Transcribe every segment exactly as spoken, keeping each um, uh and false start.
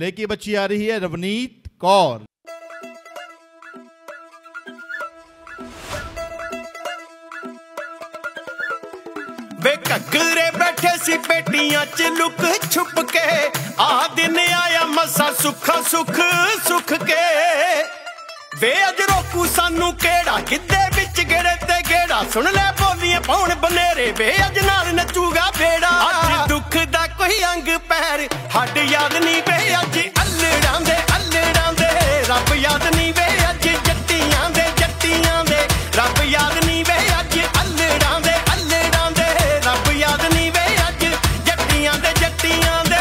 लेके बच्ची आ रही है रवनीत कौर। वे घगरे बैठे सी पेटियां च लुक छुप के, आ दिन आया मसा सुखा सुख सुख के। वे अज रोकू सानू केड़ा गिद्धे बिच गेड़े ते गेड़ा, सुन ले बोलियां पौन बनेरे, वे अज नाल नचूगा बेड़ा। अज दुख दा कोई अंग पैर हड याद नहीं, वे अज अल्लड़ां दे अल्लड़ां दे रब याद नहीं, वे अज जट्टियां दे जट्टियां दे रब याद नहीं, वे अज अल्लड़ां दे अल्लड़ां दे रब याद नहीं, वे अज जट्टियां दे जट्टियां दे।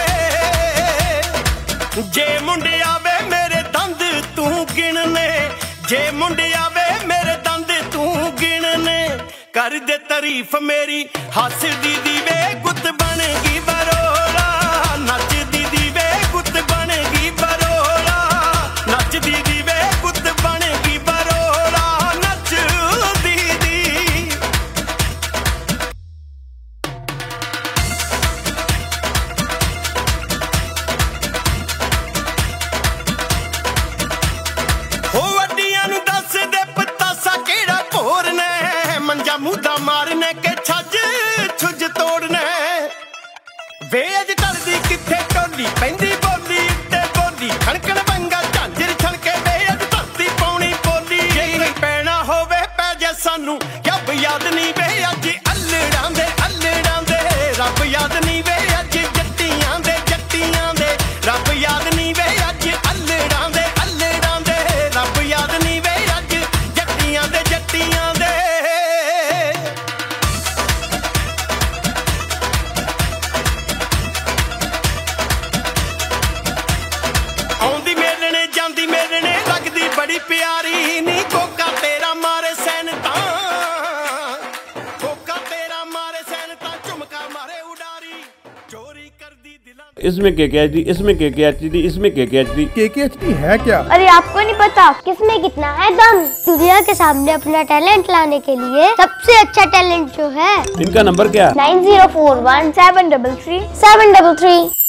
जे मुंडिया वे मेरे दंद तू गिनने, जे मुंडिया वे मेरे दंद तू गिनने, कर दे तारीफ मेरी हस दीदी वे गुत बन गई बरोला, नच दीदी वे गुत बन गई बरोला, नच दीदी वे गुत बन गई बरोला, नच दीदी। हो वड्डियां नू दस दे पतासा केड़ा भोरने, मंजा मुद्दा मारने के छज छुज तोड़ने। वे अज टलदी किथे टोली पैंदी बोली ते बोली, खड़कण बंगा झांजर छड़के, वे अज धरती पौनी बोली। जे पैना होवे पै जे सानू रब याद नहीं, वे अज अल्लड़ां दे अल्लड़ां दे रब याद नहीं, वे अज जट्टियां दे जट्टियां दे रब याद नहीं, वे अज अल्लड़ां दे अल्लड़ां दे रब याद नहीं, वे अज जट्टियां दे जट्टियां दे। आउंदी मेलने जांदी मेलने लगदी बड़ी प्यारी, नी कोका तेरा मारे सैन तां, कोका तेरा मारे सैन तां, झुमका मारे उडारी, चोरी करदी दिलां। इसमें के के एच डी, इसमें के के एच डी, इसमें के के एच डी। के के एच डी है क्या? अरे आपको नहीं पता किसमें कितना है दम। दुनिया के सामने अपना टैलेंट लाने के लिए सबसे अच्छा टैलेंट जो है, इनका नंबर क्या? Nine zero four one seven double three seven double three.